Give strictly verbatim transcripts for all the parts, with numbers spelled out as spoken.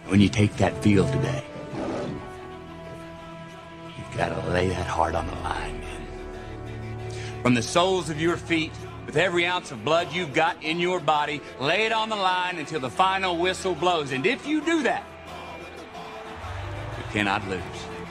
When you take that field today, you've got to lay that heart on the line, man. From the soles of your feet, with every ounce of blood you've got in your body, lay it on the line until the final whistle blows. And if you do that, you cannot lose.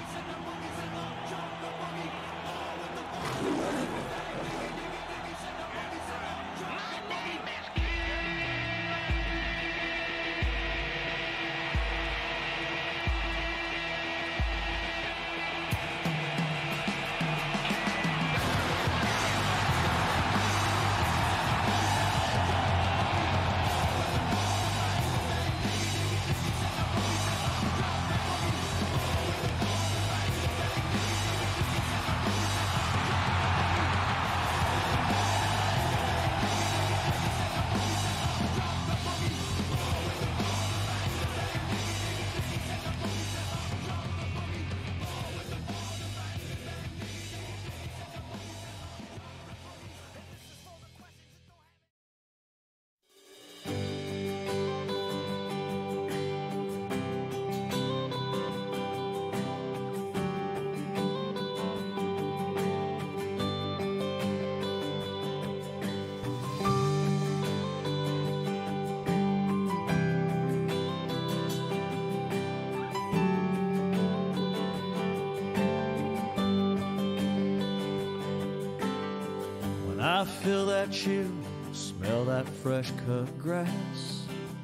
I feel that chill, smell that fresh cut grass.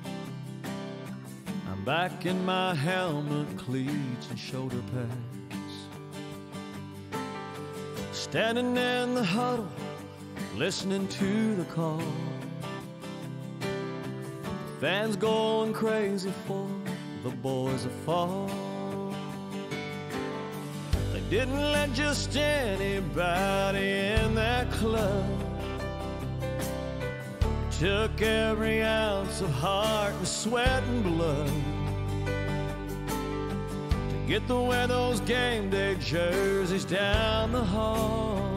I'm back in my helmet, cleats and shoulder pads. Standing in the huddle, listening to the call. The fans going crazy for the boys of fall. They didn't let just anybody in that club. Took every ounce of heart and sweat and blood to get to wear those game day jerseys down the hall.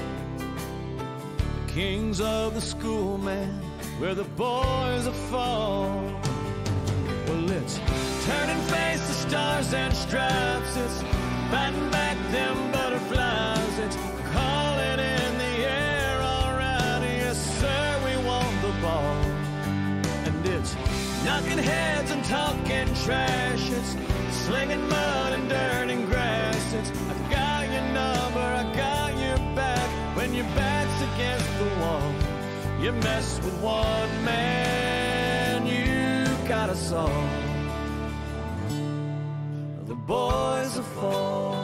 The kings of the school, man, where the boys are fall. Well, it's turning face to stars and stripes. It's fighting back them butterflies. It's calling in the air, all right, yes sir, we want the ball. And it's knocking heads and talking trash. It's slinging mud and dirt and grass. It's I got your number, I got your back. When your back's against the wall, you mess with one man, you got us all. The boys are fall.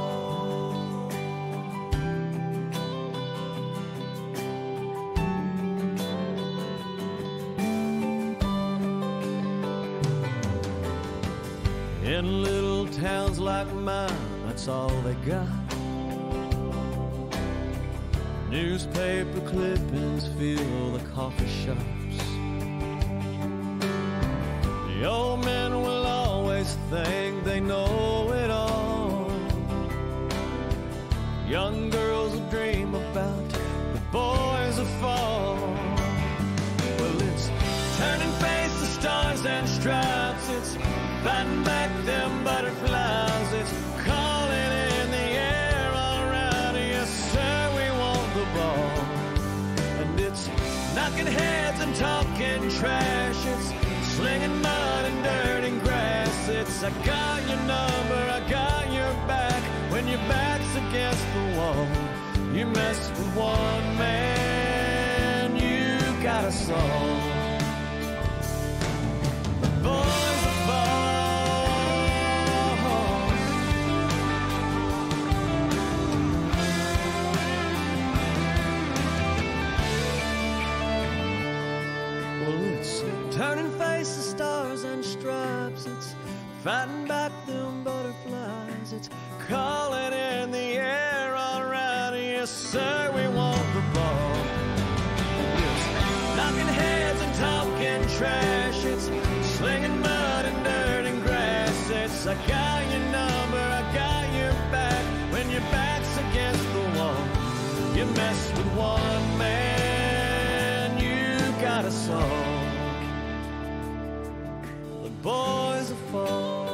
In little towns like mine, that's all they got. Newspaper clippings fill the coffee shops. The old men will always think they know it all. Young girls will dream about the boys of fall. Well, it's turning face to stars and stripes. It's fighting back them butterflies. It's calling in the air, all right, yes sir, we want the ball. And it's knocking heads and talking trash. It's slinging mud and dirt and grass. It's I got your number, I got your back. When your back's against the wall, you mess with one man, you got us all. The boys are fall. Well, it's turning faces, stars and stripes. It's fighting back them butterflies. It's calling in the air, all right, yes sir, we want the ball. It's knocking heads and talking trash. It's slinging mud and dirt and grass. It's I got your number, I got your back. When your back's against the wall, you mess with one man, you got us all. The boys are fall.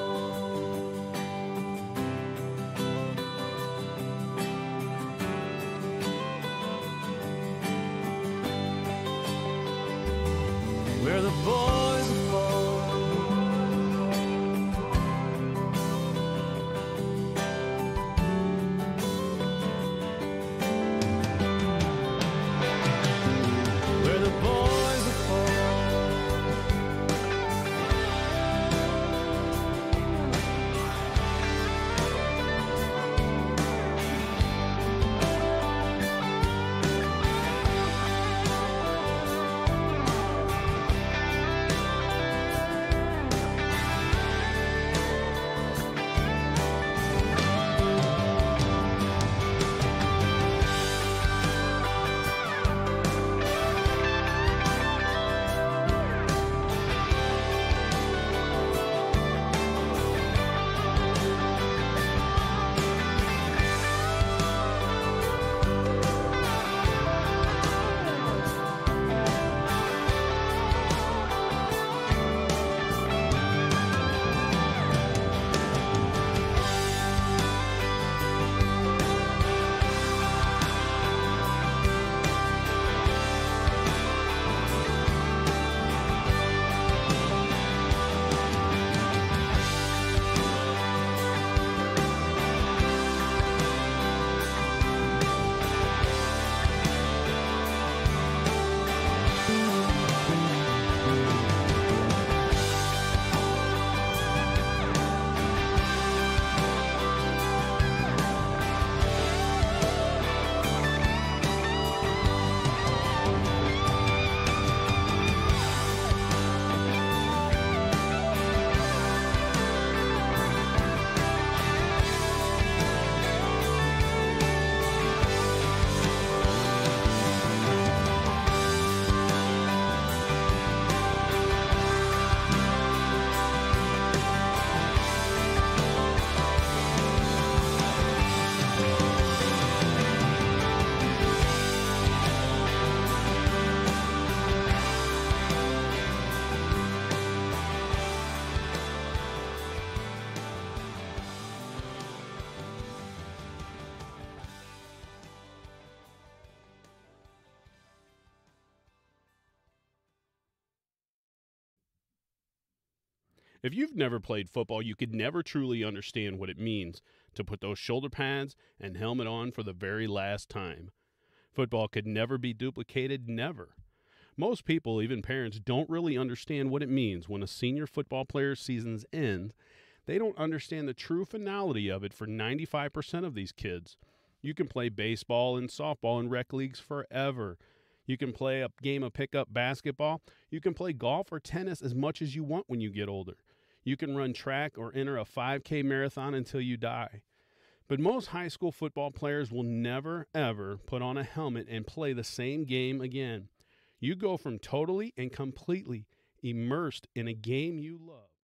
If you've never played football, you could never truly understand what it means to put those shoulder pads and helmet on for the very last time. Football could never be duplicated, never. Most people, even parents, don't really understand what it means when a senior football player's seasons end. They don't understand the true finality of it for ninety-five percent of these kids. You can play baseball and softball in rec leagues forever. You can play a game of pickup basketball. You can play golf or tennis as much as you want when you get older. You can run track or enter a five K marathon until you die. But most high school football players will never, ever put on a helmet and play the same game again. You go from totally and completely immersed in a game you love